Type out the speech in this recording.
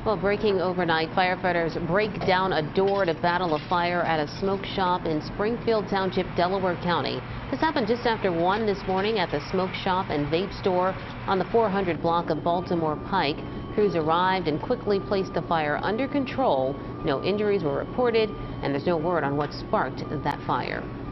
Well, breaking overnight, firefighters break down a door to battle a fire at a smoke shop in Springfield Township, Delaware County. This happened just after 1 this morning at the smoke shop and vape store on the 400 block of Baltimore Pike. Crews arrived and quickly placed the fire under control. No injuries were reported, and there's no word on what sparked that fire.